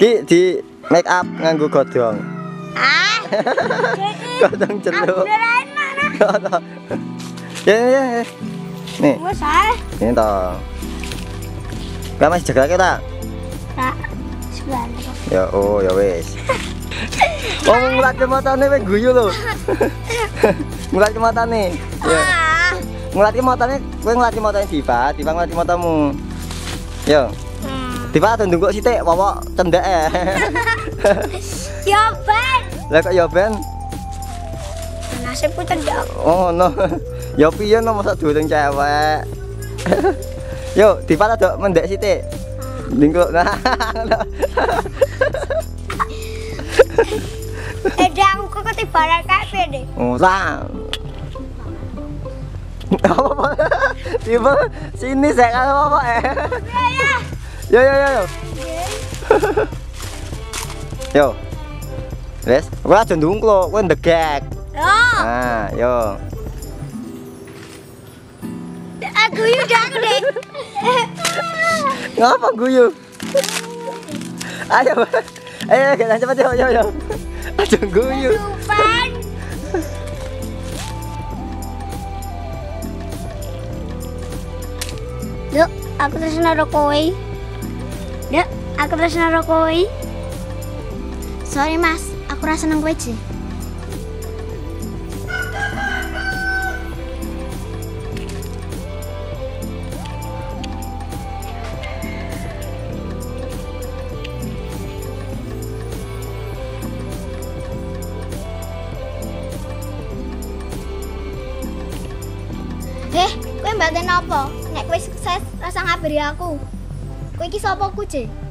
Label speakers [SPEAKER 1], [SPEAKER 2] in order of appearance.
[SPEAKER 1] Ki di make up nganggo godhong.
[SPEAKER 2] Ah.
[SPEAKER 1] Godhong jeruk.
[SPEAKER 2] Beneran mana?
[SPEAKER 1] Ya. Nih.
[SPEAKER 2] Wes ae.
[SPEAKER 1] Ini toh. Gak masih jaga kita.
[SPEAKER 2] Tak. Sebelah.
[SPEAKER 1] Ya ya wis. Ngulat matane wis guyu lho. Ngulat matane. Ya. Ngulat matane, kowe ngulat matane Diva ngulat matamu. Yo. Diva ado ndungkuk sithik, wawok cendek e.
[SPEAKER 2] Ya ben.
[SPEAKER 1] Lah kok ya ben?
[SPEAKER 2] Nasibku cendek.
[SPEAKER 1] Oh no. Ya piye no masa durung cewek. Yo, Diva ado mendek sithik. Ndungkuk. Nah.
[SPEAKER 2] Aku kok ketibaran kabeh deh.
[SPEAKER 1] Ora. Apa? Diva sini saya kan apa
[SPEAKER 2] Ya.
[SPEAKER 1] Yo. Yo. Wes, kowe aja ndungkluk, kowe ndegek.
[SPEAKER 2] Yo.
[SPEAKER 1] Nah, yo.
[SPEAKER 2] Aku udah deh.
[SPEAKER 1] Ngapa guyu? Ayo. Ayo, cepet yo. Aja guyu.
[SPEAKER 2] Tupan. Yuk, aku terus naruh kowe. Yuk, aku terus naruh kowe. Sorry mas, aku rasa seneng kowe sih. Kowe mbaten apa? Nek kowe sukses rasa ngabari aku. Kowe iki sapa ku, Je?